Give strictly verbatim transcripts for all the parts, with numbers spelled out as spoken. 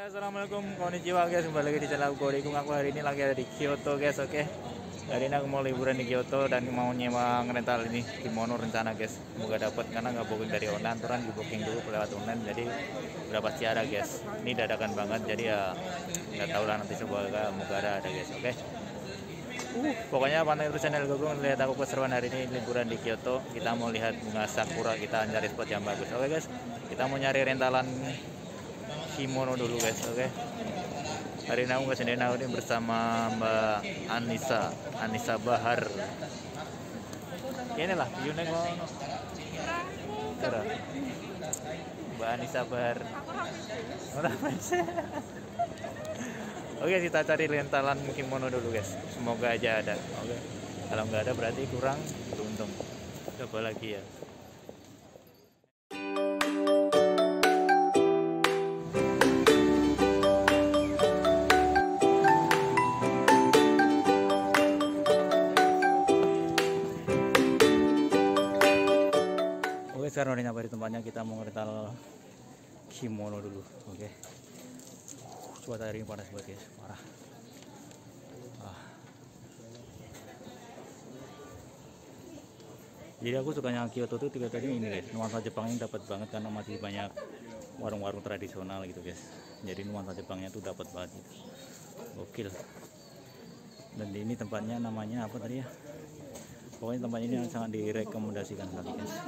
Assalamualaikum, konnichiwa guys, kembali lagi di channel Gorikung. Aku hari ini lagi ada di Kyoto guys, oke. Hari ini aku mau liburan di Kyoto dan mau nyewa rental ini kimono rencana guys. Semoga dapat karena nggak booking dari online, aturan di booking dulu lewat online. Jadi udah pasti ada guys. Ini dadakan banget, jadi ya nggak tahu lah nanti semoga moga ada guys, oke. Uh, pokoknya pantengin terus channel Gorikung, lihat aku keseruan hari ini liburan di Kyoto. Kita mau lihat bunga sakura, kita cari spot yang bagus, oke guys. Kita mau nyari rentalan kimono dulu guys, oke. Okay? Hari ini aku kesini ini bersama Mbak Anissa, Anissa Bahar. Ini lah, Yune ngono. Kira. Mbak Anissa Bahar. Oke, kita cari rentalan kimono dulu guys. Semoga aja ada, oke. Okay? Kalau nggak ada berarti kurang beruntung. Coba lagi ya. Sekarang udah nyampe di tempatnya, kita mau rental kimono dulu, oke. Okay. Cuaca hari ini panas banget guys, parah. Ah. Jadi aku sukanya Kyoto tuh tiga tadi ini guys, nuansa Jepangnya dapat banget karena masih banyak warung-warung tradisional gitu guys. Jadi nuansa Jepangnya tuh dapat banget gitu. Gokil. Dan ini tempatnya namanya apa tadi ya? Pokoknya tempat ini sangat direkomendasikan sekali guys.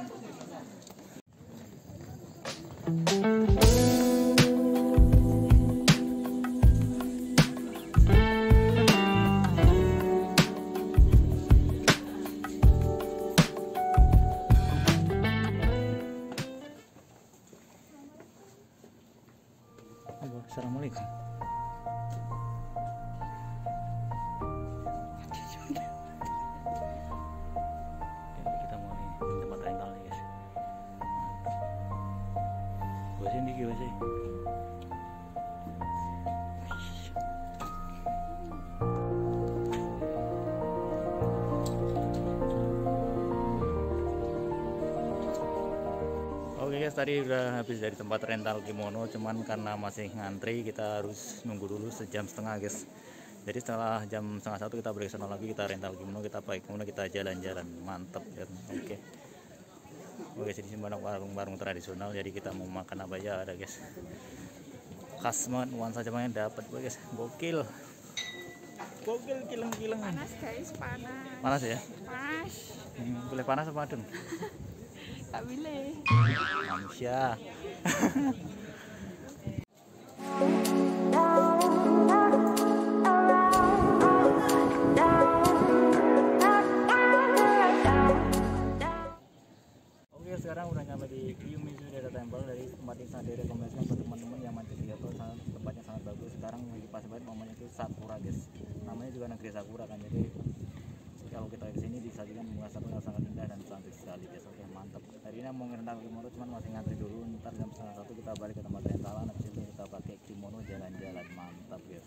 Assalamualaikum. Kita mau nih tempat rental nih guys. Gue sih di gue sih. Oke guys, tadi udah habis dari tempat rental kimono, cuman karena masih ngantri kita harus nunggu dulu sejam setengah guys. Jadi setelah jam setengah satu kita break sana lagi, kita rental kimono, kita pakai kimono, kita jalan-jalan, mantep kan. Oke. Oke, sini banyak warung-warung tradisional, jadi kita mau makan apa aja ada guys. Khas banget, nuansa Jepangnya dapat guys, gokil. Gokil, kileng-kileng. Panas guys, panas. Panas ya? Panas. Hmm, boleh panas apa adem? Tak boleh. Manusia. Oke, sekarang udah nyampe di Kiyomizu Data Temple. Dari tempat ini sangat direkomendasikan buat teman-teman yang mancing di Kyoto. Tempatnya sangat bagus. Sekarang lagi pas banget momennya itu sakura guys. Namanya juga negeri sakura kan, jadi kalau kita kesini disajikan bunga sakura yang sangat indah dan cantik sekali guys. Oke, mantap. Hari ini mau ngerental kimono, cuman masih ngantri dulu. Ntar jam setengah satu kita balik ke tempat rentalan. Habis itu kita pakai kimono jalan-jalan, mantap guys.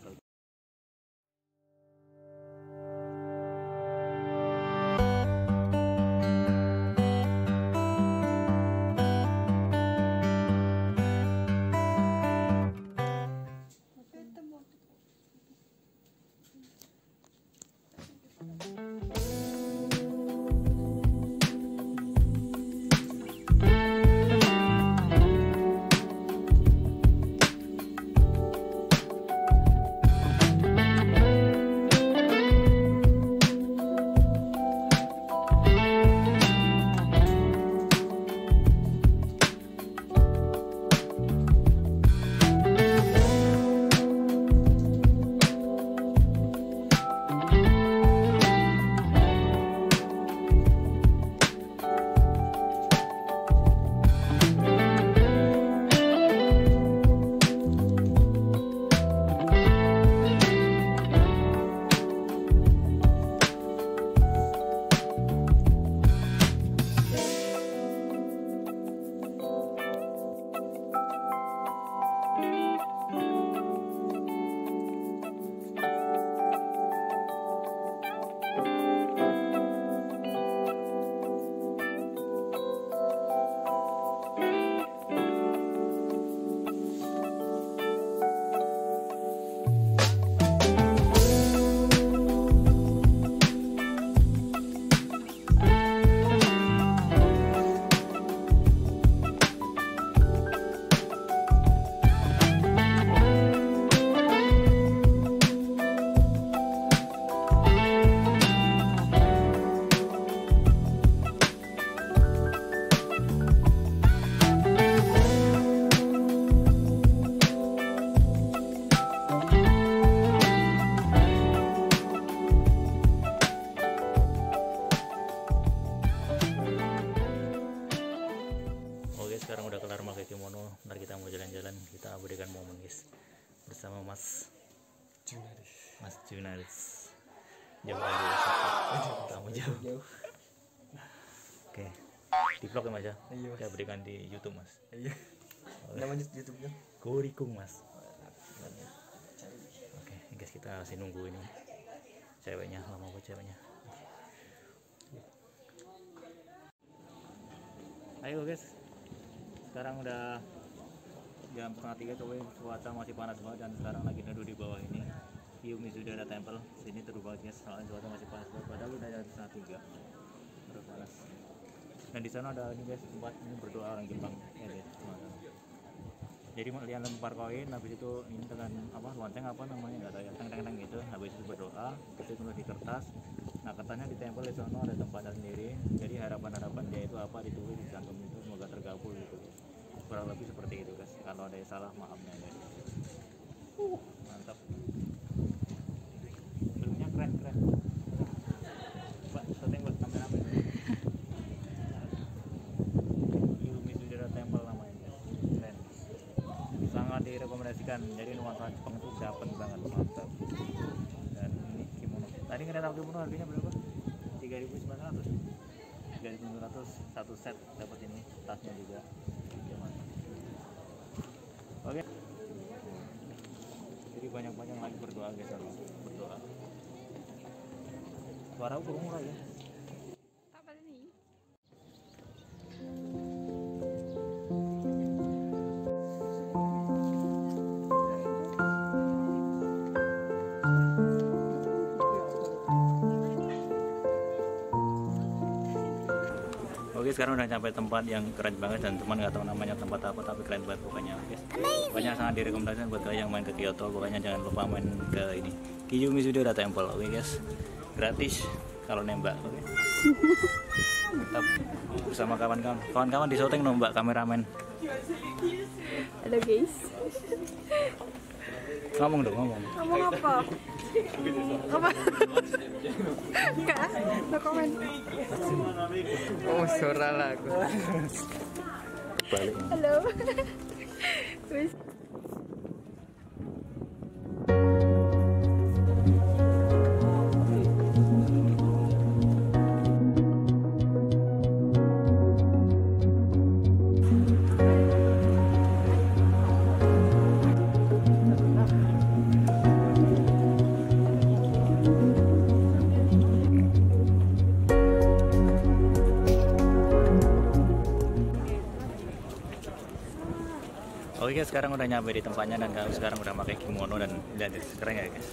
guys, bersama Mas Junaris. Mas Junaris. Jauh dari Osaka. Kamu jauh. Oke, di vlog ya Mas ya? Iya, Mas. Saya berikan di YouTube Mas. Iya. Nama YouTube-nya? Gorikung Mas. Oke, guys, kita masih nunggu ini ceweknya, lama apa ceweknya. Ayo guys, sekarang udah jam setengah tiga, coba cuaca masih panas banget dan sekarang lagi neduh di bawah ini Kiyomizu-dera Temple. Sini teduh banget guys, soalnya cuaca masih panas banget, padahal udah jam setengah tiga, terus panas. Dan di sana ada ini guys, tempat ini berdoa orang Jepang ya deh. Jadi kalian lempar koin, habis itu ini dengan apa lonceng apa namanya nggak tahu ya, teng-teng-teng gitu, habis itu berdoa, itu tulis di kertas. Nah kertasnya ditempel di sana, ada tempatnya sendiri. Jadi harapan-harapan dia itu apa ditulis di cantum itu, semoga terkabul gitu. Kurang lebih seperti itu guys. Kalau ada yang salah maafnya guys. Uh, mantap. Filmnya keren keren. Mbak, syuting buat kameramen. Kiyomizu-dera Temple namanya guys. Keren. Sangat direkomendasikan. Jadi nuansa Jepang itu dapat banget, mantap. Dan ini kimono. Tadi ngeliat kimono harganya berapa? tiga ribu sembilan ratus. tiga ribu sembilan ratus satu set dapat ini, tasnya juga. Ya, mantap. Oke. Jadi banyak-banyak lagi berdoa guys, berdoa. Suara kurang murah ya. Apa nih? Oke, sekarang udah sampai tempat yang keren banget dan teman nggak tahu namanya tempat apa tapi keren banget pokoknya guys. Pokoknya sangat direkomendasikan buat kalian yang main ke Kyoto. Pokoknya jangan lupa main ke ini Kiyomizu-dera Temple. Oke guys, gratis kalau nembak. Oke. Tetap bersama kawan-kawan. Kawan-kawan di syuting nombak kameramen. Halo guys. Ngomong dong, ngomong. Ngomong apa? Apa? Enggak, no komen. Oh, suara lah aku. Balik. Halo. Wis. Oke guys, sekarang udah nyampe di tempatnya dan kami sekarang udah pakai kimono dan lihat guys, keren ya guys.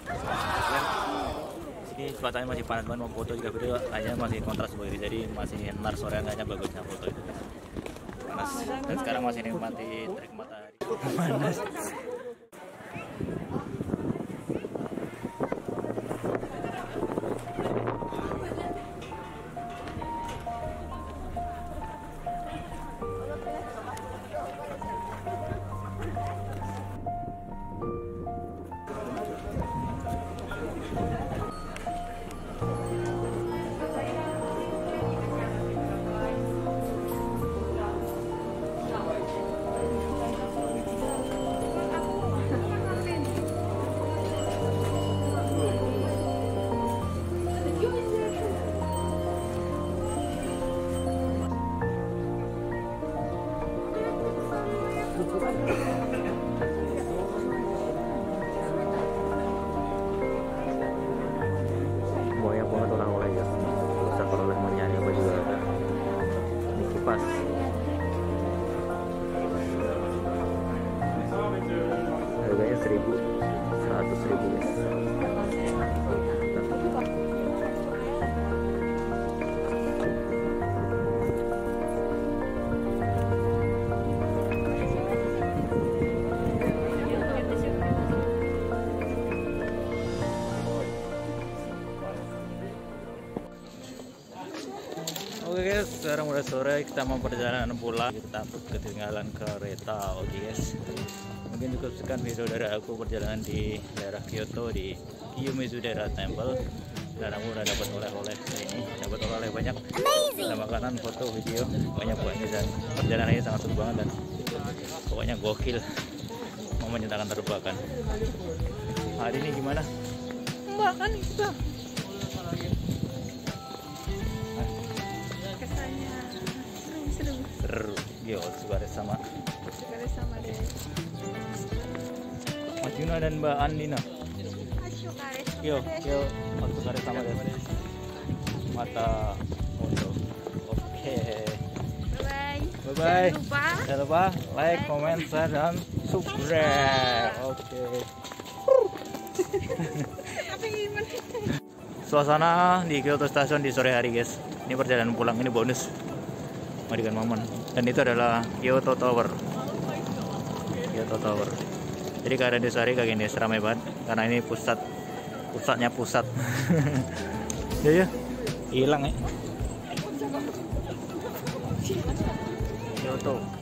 Ini cuacanya masih panas banget, mau foto juga video kayaknya masih kontras begini, jadi masih ntar sore kayaknya bagusnya foto itu. Panas. Dan sekarang masih nikmati terik matahari. Panas. Banyak banget oleh-oleh ya, bisa kalau mau nyari apa juga ada. Ini kipas. Harganya seribu, seratus ribu guys. Oke guys, sekarang udah sore, kita mau perjalanan pulang. Kita takut ketinggalan kereta. Oke guys, mungkin cukup sekian video dari aku perjalanan di daerah Kyoto di Kiyomizu-dera Temple. Dan aku udah dapat oleh-oleh ini, dapat oleh-oleh banyak. Ada makanan, foto, video, banyak banget dan perjalanannya sangat seru banget dan pokoknya gokil. menyatakan terlupakan. Hari ini gimana? Mbak kan kita kesannya seru-seru. Seru. Yo, juga sama Sekali sama deh. Mas Yuna dan Mbak Andina. Asyuk karet. Yo, yo, waktu kare sama guys. Mata foto. Oke. Bye. Bye bye. Jangan lupa Jangan lupa like, comment, share, dan subscribe. Oke. apa gimana? Suasana di Kyoto Station di sore hari guys. Ini perjalanan pulang, ini bonus. Madikan momen. Dan itu adalah Kyoto Tower. Kyoto Tower. Jadi keadaan di sore kayak gini ramai banget karena ini pusat pusatnya pusat. Ya ya. Hilang ya. Kyoto.